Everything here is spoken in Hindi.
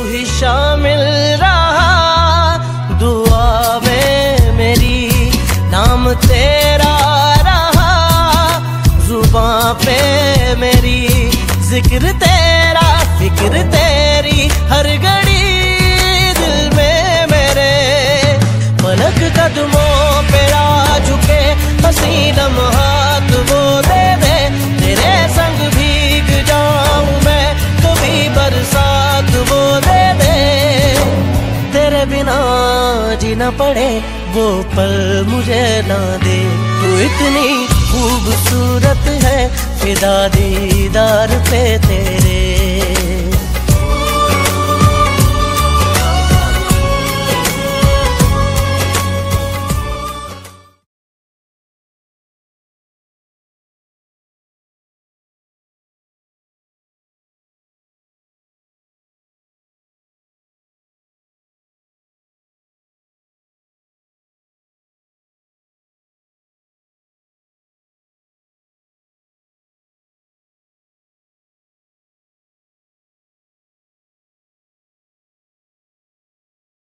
ही शामिल रहा दुआ में मेरी, नाम तेरा रहा जुबां पे मेरी, जिक्र तेरा फिक्र तेरी हर घड़ी दिल में मेरे। पलक कदमों पे आ झुके हसी लम्हात वो दे दे, तेरे संग भीग जाऊं मैं कभी बरसात वो दे दे। तेरे बिना जीना पड़े वो पल मुझे ना दे, तू इतनी खूबसूरत है फिदा दीदार पे तेरे।